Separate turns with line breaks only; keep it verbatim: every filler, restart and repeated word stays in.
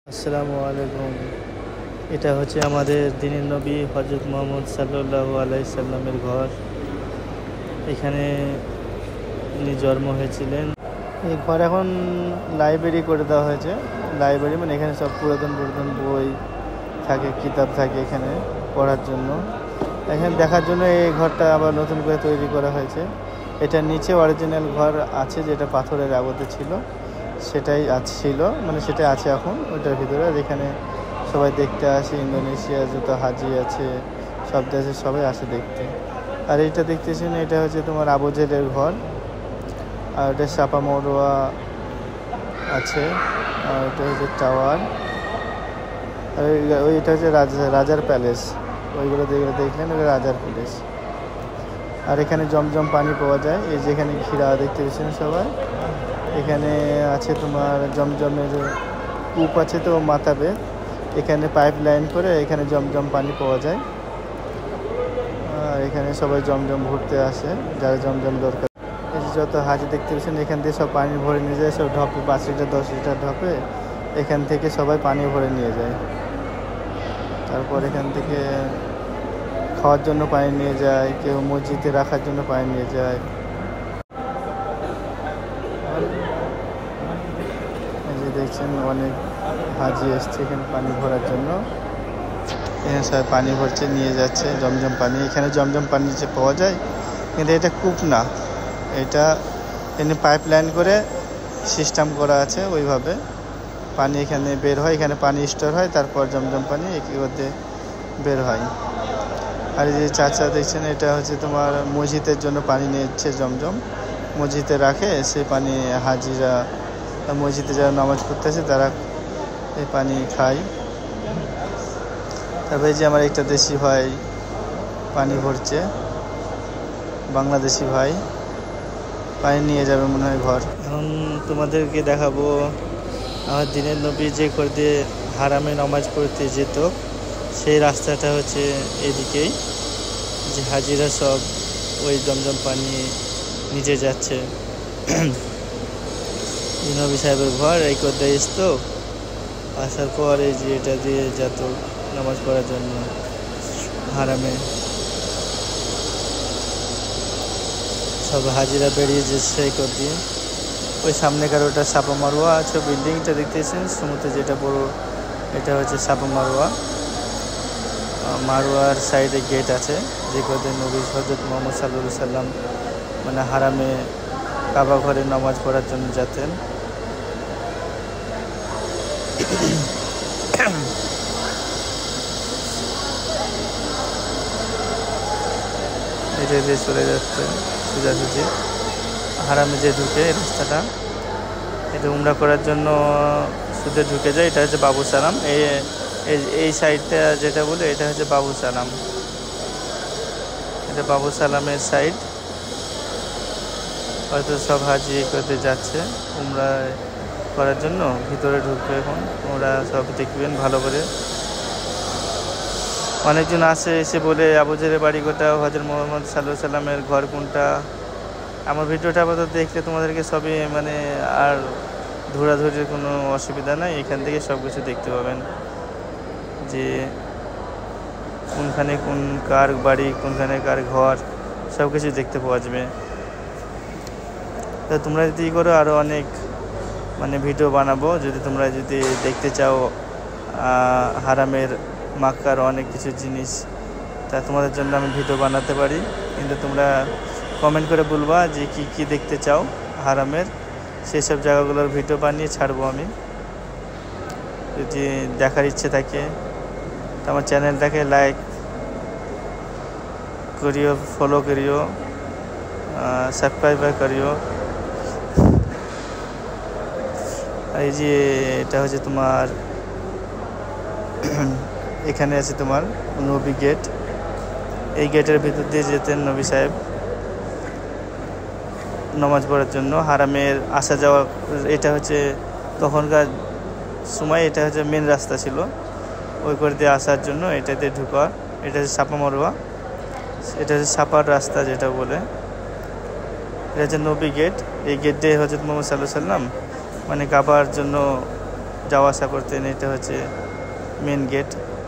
আসসালামু আলাইকুম। এটা হচ্ছে আমাদের দিনের নবী হযরত মুহাম্মদ সাল্লাল্লাহু আলাইহি সাল্লামের ঘর। এখানে উনি জন্ম হয়েছিলেন। এই ঘর এখন লাইব্রেরি করে দেওয়া হয়েছে। লাইব্রেরি মানে এখানে সব পুরাতন পুরাতন বই থাকে, কিতাব থাকে এখানে পড়ার জন্য। এখানে দেখার জন্য এই ঘরটা আবার নতুন করে তৈরি করা হয়েছে। এটার নিচে অরিজিনাল ঘর আছে, যেটা পাথরের আবদ্ধ ছিল, সেটাই ছিল, মানে সেটাই আছে এখন ওইটার ভিতরে। আর এখানে সবাই দেখতে আসে, ইন্দোনেশিয়া যত হাজি আছে সব দেশে সবাই আসে দেখতে। আর এইটা দেখতেছেন, এটা হচ্ছে তোমার আবু জেলের ঘর। আর এটা সাপা মরোয়া আছে, আর এটা হচ্ছে টাওয়ার। আর ওইটা হচ্ছে রাজা রাজার প্যালেস। ওইগুলো যেগুলো দেখলেন ওটা রাজার প্যালেস। আর এখানে জমজম পানি পাওয়া যায়। এই যেখানে ঘিরা দেখতে পেয়েছেন সবাই, এখানে আছে তোমার জমজমের কূপ আছে, তো মাথাবে এখানে পাইপ লাইন করে এখানে জমজম পানি পাওয়া যায়। আর এখানে সবাই জমজম ঘুরতে আসে, যারা জমজম দরকার। এই যে যত হাজি দেখতে পেয়েছেন, এখান থেকে সব পানি ভরে নিয়ে যায়, সব ঢপে পাঁচ লিটার দশ লিটার ঢপে এখান থেকে সবাই পানি ভরে নিয়ে যায়। তারপর এখান থেকে খাওয়ার জন্য পানি নিয়ে যায়, কেউ মসজিদে রাখার জন্য পানি নিয়ে যায়। এই যে দেখছেন অনেক হাজি এসছে এখানে পানি ভরার জন্য। এখানে সবাই পানি ভরছে, নিয়ে যাচ্ছে জমজম পানি। এখানে জমজম পানি যে পাওয়া যায়, কিন্তু এটা কূপ না, এটা এখানে পাইপ লাইন করে সিস্টেম করা আছে, ওইভাবে পানি এখানে বের হয়, এখানে পানি স্টোর হয়, তারপর জমজম পানি একই মধ্যে বের হয়। আর এই যে চাচা দেখছেন, এটা হচ্ছে তোমার মসজিদের জন্য পানি নিচ্ছে, জমজম মসজিদে রাখে, সেই পানি হাজিরা মসজিদে যারা নামাজ পড়তেছে তারা এই পানি খায়। তারপরে যে আমার একটা দেশি ভাই পানি ভরছে, বাংলাদেশি ভাই পানি নিয়ে যাবে মনে হয় ঘর। এখন তোমাদেরকে দেখাবো আমার দিনের নবী যে করে দিয়ে হারামে নামাজ পড়তে যেত, সেই রাস্তাটা হচ্ছে এদিকেই, যে হাজিরা সব ওই জমজম পানি নিচে যাচ্ছে। নবী সাহেবের ঘর এই করতে আসতো, আসার পর এই যে এটা দিয়ে যেত নামাজ পড়ার জন্য হারামে। সব হাজিরা বেরিয়ে যাচ্ছে এই কর দিয়ে। ওই সামনেকার ওটা সাপা মারোয়া আছে, বিল্ডিংটা দেখতেছেন সমুদ্রে যেটা বড়, এটা হচ্ছে সাপা মারোয়া। মারোয়ার সাইডে গেট আছে, যে করে নবী হযরত মুহাম্মদ সাল্লাল্লাহু আলাইহি সাল্লাম মানে হারামে কাবা ঘরে নামাজ পড়ার জন্য যেতেন। এটা দিয়ে চলে যাচ্ছে সোজাসুজি হারামে যে ঢুকে রাস্তাটা, এটা উমরা করার জন্য শুধু ঢুকে যায়। এটা হচ্ছে বাবু সালাম। এই এই সাইডটা যেটা বলে, এটা হচ্ছে বাবু সালাম, এটা বাবু সালামের সাইড। হয়তো সব হাজি করতে যাচ্ছে উমরা করার জন্য, ভিতরে ঢুকবে এখন। ওরা সব দেখবেন ভালো করে। অনেকজন আসে, এসে বলে আবু জেলের বাড়ি কোথাও, হযরত মুহাম্মদ সাল্লাল্লাহু আলাইহি সাল্লামের ঘর কোনটা। আমার ভিডিওটা আপাতত দেখলে তোমাদেরকে সবই মানে আর ধরাধরির কোনো অসুবিধা নাই, এখান থেকে সব কিছু দেখতে পাবেন, যে কোনখানে কোন কার বাড়ি, কোনখানে কার ঘর, সব কিছু দেখতে পাওয়া যাবে। তো তোমরা যদি করো আরও অনেক মানে ভিডিও বানাবো, যদি তোমরা যদি দেখতে চাও হারামের মক্কার অনেক কিছু জিনিস, তা তোমাদের জন্য আমি ভিডিও বানাতে পারি। কিন্তু তোমরা কমেন্ট করে বলবা যে কি কি দেখতে চাও হারামের, সেই সব জায়গাগুলোর ভিডিও বানিয়ে ছাড়বো আমি। যদি দেখার ইচ্ছে থাকে তো আমার চ্যানেলটাকে লাইক করিও, ফলো করিও, সাবস্ক্রাইব করিও। এই যে এটা হচ্ছে তোমার এখানে আছে তোমার নবী গেট। এই গেটের ভিতর দিয়ে যেতেন নবী সাহেব নামাজ পড়ার জন্য। হারামের আসা যাওয়া, এটা হচ্ছে তখনকার সময় এটা হচ্ছে মেন রাস্তা ছিল, ওই করে দিয়ে আসার জন্য এটা দিয়ে ঢুকা। এটা হচ্ছে সাপা মারোয়া, এটা হচ্ছে সাপার রাস্তা যেটা বলে। এটা হচ্ছে নবী গেট। এই গেট দিয়ে হযরত মুহাম্মদ সাল্লাল্লাহু আলাইহি সাল্লাম মানে কাবার জন্য যাওয়া আসা করতেন। এটা হচ্ছে মেন গেট।